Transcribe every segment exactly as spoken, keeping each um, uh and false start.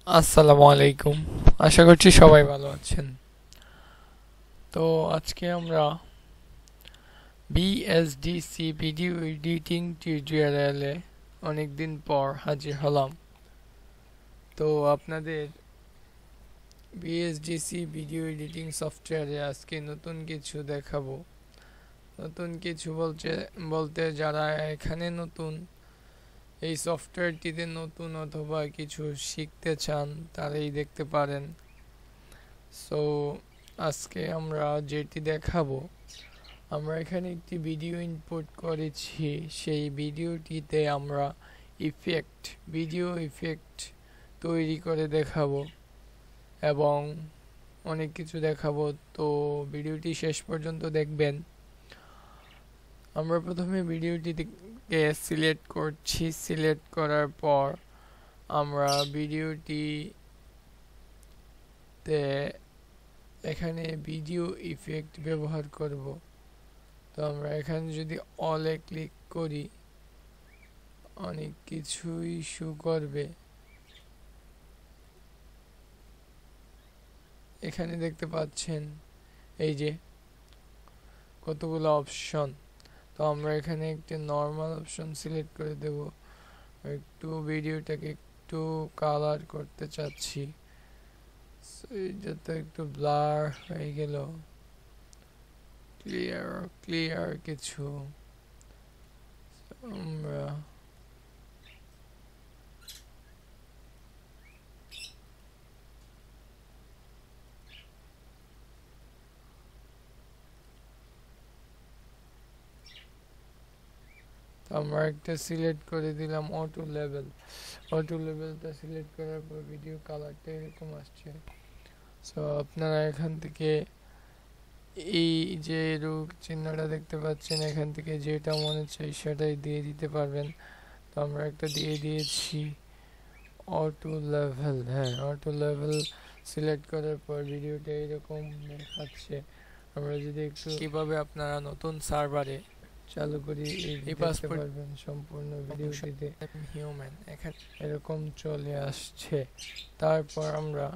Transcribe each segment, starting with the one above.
আসসালামু আলাইকুম। আশা করছি সবাই ভালো আছেন। তো আজকে আমরা V S D C video editing টিউটোরিয়ালে অনেকদিন পর হাজির হলাম। তো আপনাদের V S D C video editing সফটওয়্যারে আজকে নতুন কিছু দেখাবো। নতুন কিছু বলতে বলতে যারা এখানে নতুন, এই সফটওয়্যারটিতে নতুন অথবা কিছু শিখতে চান তারাই দেখতে পারেন। সো আজকে আমরা যেটি দেখাবো, আমরা এখানে একটি ভিডিও ইনপুট করেছি। সেই ভিডিওটিতে আমরা ইফেক্ট ভিডিও ইফেক্ট তৈরি করে দেখাবো এবং অনেক কিছু দেখাবো। তো ভিডিওটি শেষ পর্যন্ত দেখবেন। আমরা প্রথমে ভিডিওটিকে সিলেক্ট করছি। সিলেক্ট করার পর আমরা ভিডিওটিতে এখানে ভিডিও ইফেক্ট ব্যবহার করব। তো আমরা এখানে যদি অলে ক্লিক করি অনেক কিছুই শো করবে। এখানে দেখতে পাচ্ছেন এই যে কতগুলো অপশন। তো আমরা এখানে একটি নর্মাল অপশন সিলেক্ট করে দেব। একটু ভিডিওটাকে একটু কালার করতে চাচ্ছি, যাতে একটু ব্লার হয়ে গেল, ক্লিয়ার ক্লিয়ার কিছু আমরা আমরা একটা সিলেক্ট করে দিলাম অটো লেভেল। অটো লেভেলটা সিলেক্ট করার পর ভিডিও কালারটা এরকম আসছে। সো আপনারা এখান থেকে এই যে রূপ চিহ্নটা দেখতে পাচ্ছেন, এখান থেকে যেটা মনে চাই সেটাই দিয়ে দিতে পারবেন। তো আমরা একটা দিয়ে দিয়েছি অটো লেভেল। হ্যাঁ, অটো লেভেল সিলেক্ট করার পর ভিডিওটা এরকম দেখাচ্ছে। আমরা যদি একটু কিভাবে আপনারা নতুন সার্ভারে চালু করি এই দেখতে পারবেন সম্পূর্ণ ভিডিওটিতে হিউম্যান এখানে এরকম চলে আসছে। তারপর আমরা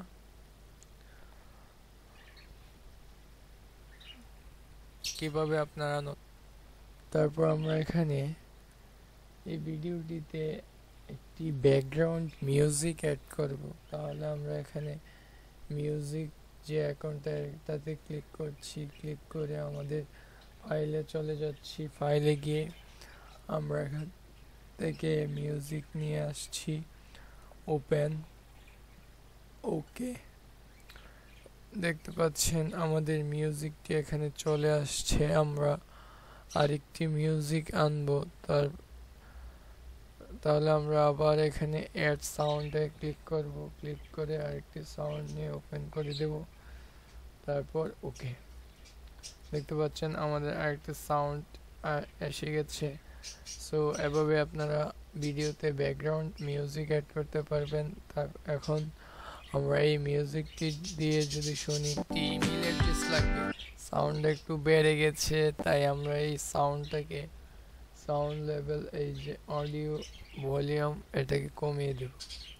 কিভাবে আপনারা তারপর আমরা এখানে এই ভিডিওটিতে একটি ব্যাকগ্রাউন্ড মিউজিক অ্যাড করব। তাহলে আমরা এখানে মিউজিক যে অ্যাকাউন্টটা তাতে ক্লিক করছি। ক্লিক করে আমাদের ফাইলে চলে যাচ্ছি। ফাইলে গিয়ে আমরা এখান থেকে মিউজিক নিয়ে আসছি। Open, okay. দেখতে পাচ্ছেন আমাদের মিউজিকটি এখানে চলে আসছে। আমরা আরেকটি মিউজিক আনবো। তার তাহলে আমরা আবার এখানে অ্যাড সাউন্ডে ক্লিক করব। ক্লিক করে আরেকটি সাউন্ড নিয়ে ওপেন করে দেব। তারপর ওকে। দেখতে পাচ্ছেন আমাদের আরেকটা সাউন্ড এসে গেছে। সো এভাবে আপনারা ভিডিওতে ব্যাকগ্রাউন্ড মিউজিক অ্যাড করতে পারবেন। তার এখন আমরা এই মিউজিকটি দিয়ে যদি শুনি, ইমেল অ্যাড্রেস লাগবে। সাউন্ড একটু বেড়ে গেছে, তাই আমরা এই সাউন্ডটাকে সাউন্ড লেভেল, এই যে অডিও ভলিউম, এটাকে কমিয়ে দেব।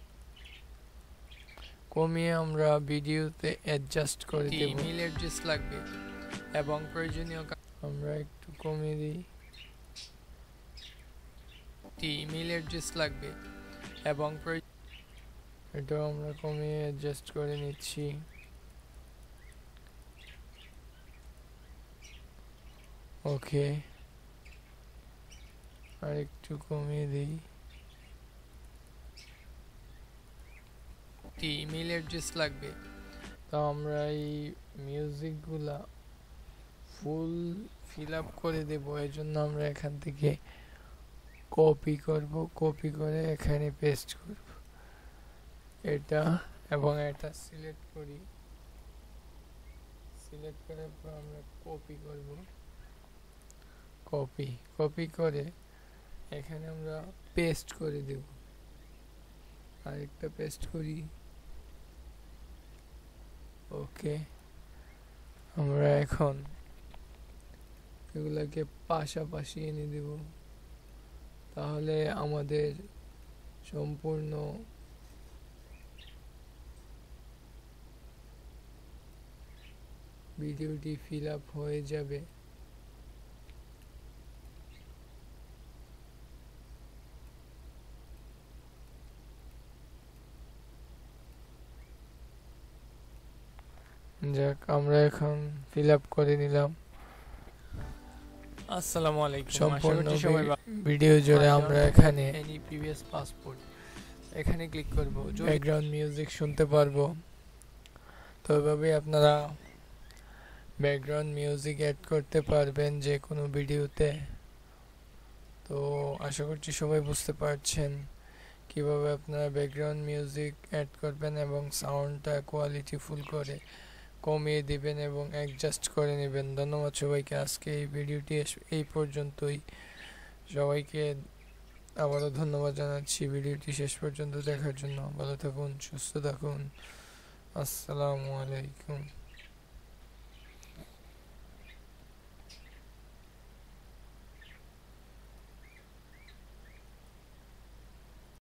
কমিয়ে আমরা ভিডিওতে অ্যাডজাস্ট করে দেব। ইমেল অ্যাড্রেস লাগবে এবং প্রয়োজনীয় আমরা একটু কমিয়ে দিই। ইমেল অ্যাড্রেস লাগবে এবং এটাও আমরা কমিয়ে অ্যাডজাস্ট করে নিচ্ছি। ওকে, আর একটু কমিয়ে দিই। ইমেল অ্যাড্রেস লাগবে। তো আমরা এই মিউজিকগুলা ফুল ফিল আপ করে দেব। এই জন্য আমরা এখান থেকে কপি করব। কপি করে এখানে পেস্ট করব এটা, এবং এটা সিলেক্ট করি। সিলেক্ট করার পর আমরা কপি করব। কপি কপি করে এখানে আমরা পেস্ট করে দেব। আরেকটা পেস্ট করি। ওকে, আমরা এখন এগুলাকে পাশাপাশি এনে দেব। তাহলে আমাদের সম্পূর্ণ ভিডিওটি ফিল আপ হয়ে যাবে। যাক, আমরা এখন ফিল আপ করে নিলাম। আসসালামু আলাইকুম, সম্পূর্ণ ভিডিও জুড়ে আমরা এখানে এনি প্রিভিয়াস পাসপোর্ট এখানে ক্লিক করব, ব্যাকগ্রাউন্ড মিউজিক শুনতে পারবো। তো এভাবে আপনারা ব্যাকগ্রাউন্ড মিউজিক অ্যাড করতে পারবেন যে কোনো ভিডিওতে। তো আশা করছি সবাই বুঝতে পারছেন কিভাবে আপনারা ব্যাকগ্রাউন্ড মিউজিক অ্যাড করবেন এবং সাউন্ডটা কোয়ালিটি ফুল করে কমিয়ে দিবেন এবং অ্যাডজাস্ট করে নেবেন। ধন্যবাদ সবাইকে। আজকে এই ভিডিওটি এই পর্যন্তই। সবাইকে আবারও ধন্যবাদ জানাচ্ছি ভিডিওটি শেষ পর্যন্ত দেখার জন্য। ভালো থাকুন, সুস্থ থাকুন। আসসালামু আলাইকুম।